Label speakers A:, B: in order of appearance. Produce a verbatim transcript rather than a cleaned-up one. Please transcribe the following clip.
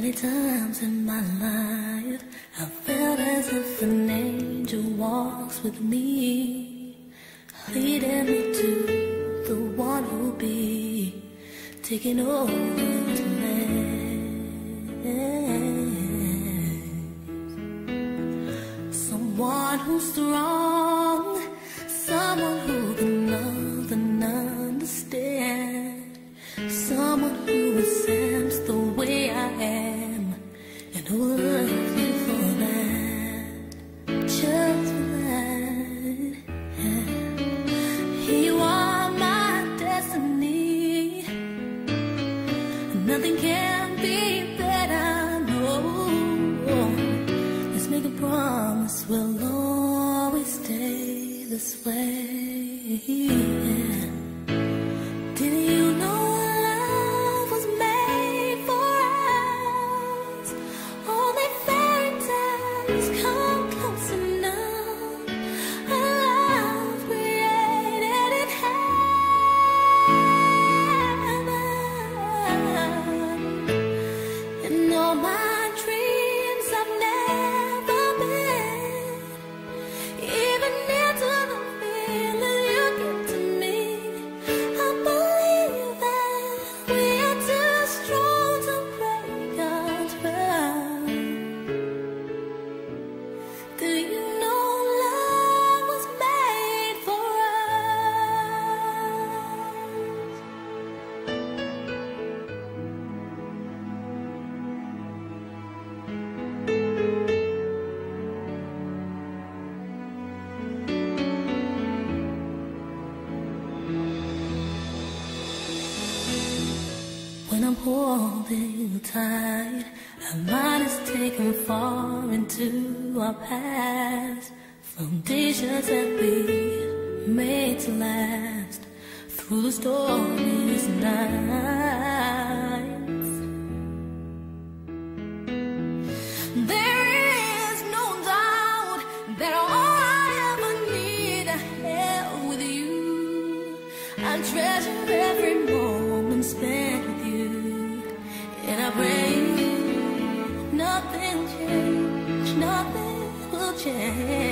A: Many times in my life I felt as if an angel walks with me, leading me to the one who'll be taking over this land. Someone who's strong, someone who can love and understand, someone who accepts the way I am and who will love you for that, just for that. You are my destiny, nothing can be better, no. Let's make a promise we'll always stay this way. Did you know love was made for us? Only fairy tales come close enough. A love created in heaven. And all my dreams I've never been, even into the feeling you give to me. I believe that we are too strong to break our trust. Do you know love was made for when I'm holding you tight? Our mind is taken far into our past, foundations that we made to last through the stormiest nights. There is no doubt that all I ever need I have with you. I treasure every moment spent with you, and I pray nothing change, nothing will change.